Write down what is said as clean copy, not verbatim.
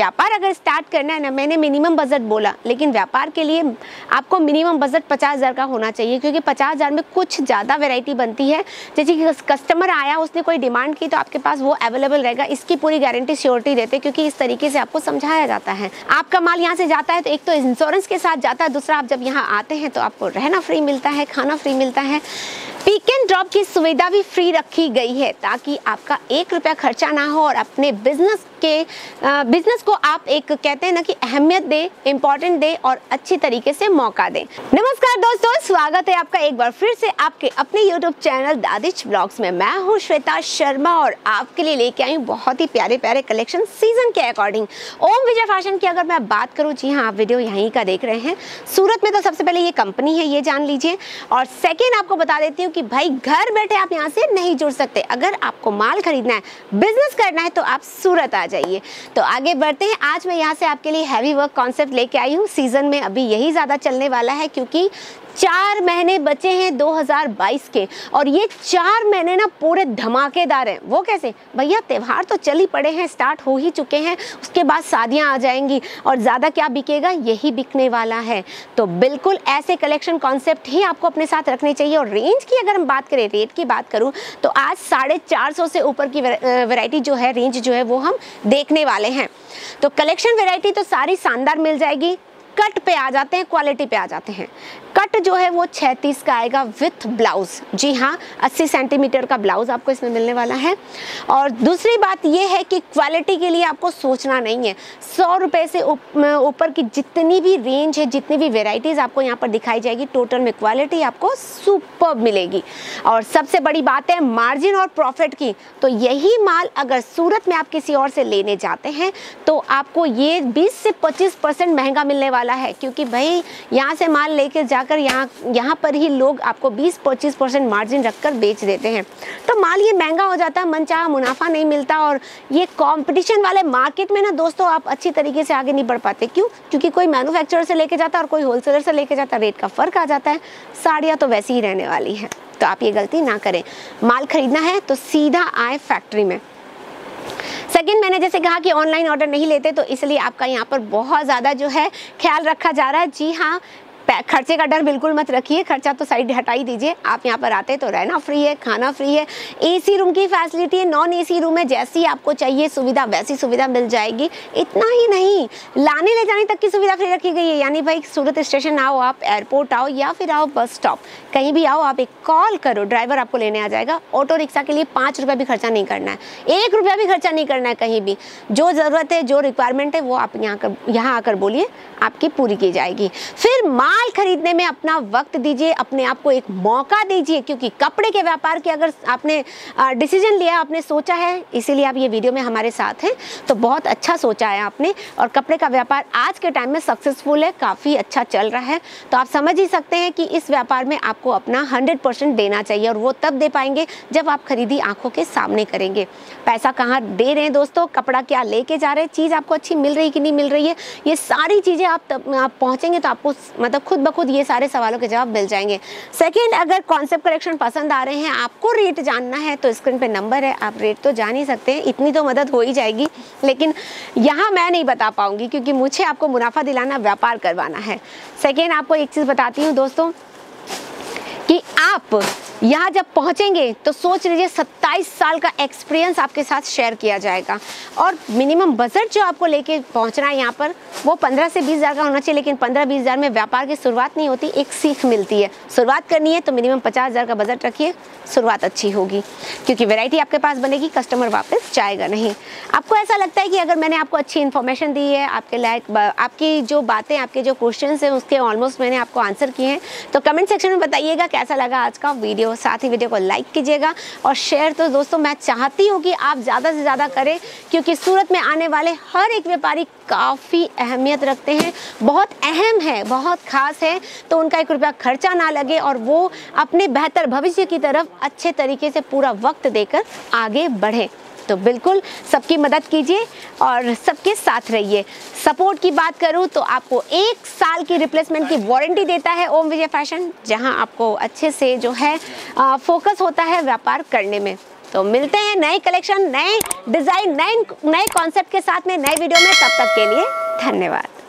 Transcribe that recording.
व्यापार अगर स्टार्ट करना है ना, मैंने मिनिमम बजट बोला, लेकिन व्यापार के लिए आपको मिनिमम बजट 50,000 का होना चाहिए, क्योंकि 50,000 में कुछ ज़्यादा वैरायटी बनती है। जैसे कि कस्टमर आया, उसने कोई डिमांड की, तो आपके पास वो अवेलेबल रहेगा, इसकी पूरी गारंटी श्योरिटी देते, क्योंकि इस तरीके से आपको समझाया जाता है। आपका माल यहाँ से जाता है तो एक तो इंश्योरेंस के साथ जाता है, दूसरा आप जब यहाँ आते हैं तो आपको रहना फ्री मिलता है, खाना फ्री मिलता है। पिक एंड ड्रॉप की सुविधा भी फ्री रखी गई है, ताकि आपका 1 रुपया खर्चा ना हो और अपने बिजनेस को आप एक कहते हैं ना कि अहमियत दे, इम्पोर्टेंट दे और अच्छी तरीके से मौका दे। नमस्कार दोस्तों, स्वागत है आपका एक बार फिर से आपके अपने YouTube चैनल दादिश ब्लॉग्स में। मैं हूँ श्वेता शर्मा और आपके लिए लेके आई हूँ बहुत ही प्यारे प्यारे कलेक्शन सीजन के अकॉर्डिंग। ओम विजय फैशन की अगर मैं बात करूँ, जी हाँ, आप वीडियो यहीं का देख रहे हैं। सूरत में तो सबसे पहले ये कंपनी है, ये जान लीजिए। और सेकेंड आपको बता देती हूँ कि भाई घर बैठे आप यहाँ से नहीं जुड़ सकते। अगर आपको माल खरीदना है, बिजनेस करना है, तो आप सूरत आ जाइए। तो आगे बढ़ते हैं। आज मैं यहाँ से आपके लिए हैवी वर्क कॉन्सेप्ट लेके आई हूँ। सीजन में अभी यही ज़्यादा चलने वाला है, क्योंकि 4 महीने बचे हैं 2022 के, और ये 4 महीने ना पूरे धमाकेदार हैं। वो कैसे भैया, त्यौहार तो चल ही पड़े हैं, स्टार्ट हो ही चुके हैं, उसके बाद शादियां आ जाएंगी और ज़्यादा क्या बिकेगा, यही बिकने वाला है। तो बिल्कुल ऐसे कलेक्शन कॉन्सेप्ट ही आपको अपने साथ रखने चाहिए। और रेंज की अगर हम बात करें, रेट की बात करूँ, तो आज 450 से ऊपर की वैरायटी जो है, रेंज जो है, वो हम देखने वाले हैं। तो कलेक्शन वैरायटी तो सारी शानदार मिल जाएगी। कट पे आ जाते हैं, क्वालिटी पे आ जाते हैं। कट जो है वो 36 का आएगा विथ ब्लाउज। जी हाँ, 80 सेंटीमीटर का ब्लाउज आपको इसमें मिलने वाला है। और दूसरी बात ये है कि क्वालिटी के लिए आपको सोचना नहीं है। 100 रुपये से ऊपर की जितनी भी रेंज है, जितनी भी वेराइटीज़ आपको यहाँ पर दिखाई जाएगी, टोटल में क्वालिटी आपको सुपर्ब मिलेगी। और सबसे बड़ी बात है मार्जिन और प्रॉफिट की। तो यही माल अगर सूरत में आप किसी और से लेने जाते हैं तो आपको ये 20 से 25% महंगा मिलने वाला है, क्योंकि भाई यहाँ से माल लेके जाकर यहाँ पर ही लोग आपको 20-25% मार्जिन रखकर बेच देते हैं। तो माल ये महंगा हो जाता है, मनचाहा मुनाफा नहीं मिलता। और ये कंपटीशन वाले मार्केट में ना दोस्तों, आप अच्छी तरीके से आगे नहीं बढ़ पाते। क्यों? क्योंकि कोई मैन्युफैक्चरर से लेके जाता है और कोई होलसेलर से लेके जाता है, रेट का फर्क आ जाता है। साड़ियाँ तो वैसी ही रहने वाली है, तो आप ये गलती ना करें। माल खरीदना है तो सीधा आए फैक्ट्री में। सेकंड, मैंने जैसे कहा कि ऑनलाइन ऑर्डर नहीं लेते, तो इसलिए आपका यहाँ पर बहुत ज़्यादा जो है ख्याल रखा जा रहा है। जी हाँ, खर्चे का डर बिल्कुल मत रखिए, खर्चा तो साइड हटा ही दीजिए। आप यहाँ पर आते तो रहना फ्री है, खाना फ्री है, एसी रूम की फैसिलिटी है, नॉन एसी रूम है, जैसी आपको चाहिए सुविधा वैसी सुविधा मिल जाएगी। इतना ही नहीं, लाने ले जाने तक की सुविधा फ्री रखी गई है। यानी भाई सूरत स्टेशन आओ, आप एयरपोर्ट आओ या फिर आओ बस स्टॉप, कहीं भी आओ, आप एक कॉल करो, ड्राइवर आपको लेने आ जाएगा। ऑटो रिक्शा के लिए 5 रुपये भी खर्चा नहीं करना है, 1 रुपया भी खर्चा नहीं करना है कहीं भी। जो ज़रूरत है, जो रिक्वायरमेंट है, वो आप यहाँ आकर बोलिए, आपकी पूरी की जाएगी। फिर माल खरीदने में अपना वक्त दीजिए, अपने आप को एक मौका दीजिए, क्योंकि कपड़े के व्यापार के अगर आपने डिसीजन लिया, आपने सोचा है, इसीलिए आप ये वीडियो में हमारे साथ हैं, तो बहुत अच्छा सोचा है आपने। और कपड़े का व्यापार आज के टाइम में सक्सेसफुल है, काफ़ी अच्छा चल रहा है। तो आप समझ ही सकते हैं कि इस व्यापार में आपको अपना 100% देना चाहिए, और वो तब दे पाएंगे जब आप खरीदी आंखों के सामने करेंगे। पैसा कहाँ दे रहे हैं दोस्तों, कपड़ा क्या लेके जा रहे हैं, चीज़ आपको अच्छी मिल रही कि नहीं मिल रही है, ये सारी चीज़ें आप पहुँचेंगे तो आपको मतलब खुद ब खुद ये सारे सवालों के जवाब मिल जाएंगे। सेकंड, अगर कॉन्सेप्ट कलेक्शन पसंद आ रहे हैं, आपको रेट जानना है, तो स्क्रीन पे नंबर है, आप रेट तो जान ही सकते हैं, इतनी तो मदद हो ही जाएगी। लेकिन यहाँ मैं नहीं बता पाऊंगी, क्योंकि मुझे आपको मुनाफा दिलाना, व्यापार करवाना है। सेकंड, आपको एक चीज़ बताती हूँ दोस्तों, कि आप यहाँ जब पहुँचेंगे तो सोच लीजिए 27 साल का एक्सपीरियंस आपके साथ शेयर किया जाएगा। और मिनिमम बजट जो आपको लेके पहुँचना है यहाँ पर, वो 15 से 20 हज़ार का होना चाहिए। लेकिन 15-20 हज़ार में व्यापार की शुरुआत नहीं होती, एक सीख मिलती है। शुरुआत करनी है तो मिनिमम 50 हज़ार का बजट रखिए, शुरुआत अच्छी होगी, क्योंकि वैरायटी आपके पास बनेगी, कस्टमर वापस जाएगा नहीं। आपको ऐसा लगता है कि अगर मैंने आपको अच्छी इन्फॉर्मेशन दी है, आपके लायक आपकी जो बातें, आपके जो क्वेश्चन हैं, उसके ऑलमोस्ट मैंने आपको आंसर किए हैं, तो कमेंट सेक्शन में बताइएगा कैसा लगा आज का वीडियो। साथ ही वीडियो को लाइक कीजिएगा और शेयर तो दोस्तों मैं चाहती हूँ कि आप ज़्यादा से ज़्यादा करें, क्योंकि सूरत में आने वाले हर एक व्यापारी काफ़ी अहमियत रखते हैं, बहुत अहम है, बहुत खास है। तो उनका 1 रुपया खर्चा ना लगे और वो अपने बेहतर भविष्य की तरफ अच्छे तरीके से पूरा वक्त देकर आगे बढ़े। तो बिल्कुल सबकी मदद कीजिए और सबके साथ रहिए। सपोर्ट की बात करूं तो आपको 1 साल की रिप्लेसमेंट की वारंटी देता है ओम विजय फैशन, जहां आपको अच्छे से जो है फोकस होता है व्यापार करने में। तो मिलते हैं नए कलेक्शन, नए डिज़ाइन, नए कॉन्सेप्ट के साथ में नए वीडियो में। तब तक के लिए धन्यवाद।